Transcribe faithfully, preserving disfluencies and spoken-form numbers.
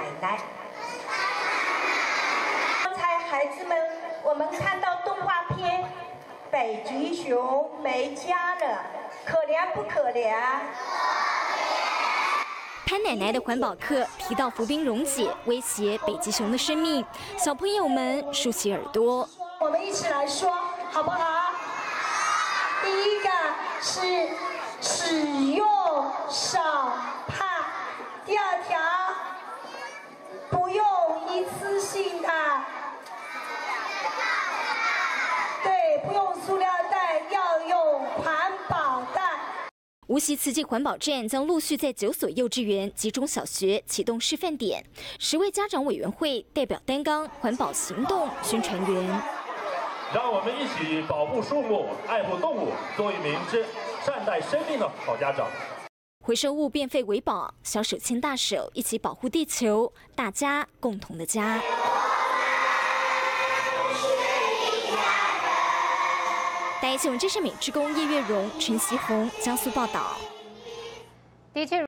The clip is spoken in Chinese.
奶奶。刚才孩子们，我们看到动画片，北极熊没家了，可怜不可怜？ 潘奶奶的环保课提到浮冰溶解威胁北极熊的生命，小朋友们竖起耳朵。 我们一起来说，好不好？第一个是使用少怕，第二条不用一次性的，对，不用塑料袋，要用环保袋。 无锡慈济环保站将陆续在九所幼稚园及中小学启动示范点，十位家长委员会代表担纲环保行动宣传员。 让我们一起保护树木、爱护动物，做一名知善待生命的好家长。 回收物变废为宝，小手牵大手，一起保护地球，大家共同的家。大家新闻，这是美职工叶月荣、陈锡宏，江苏报道。 的确。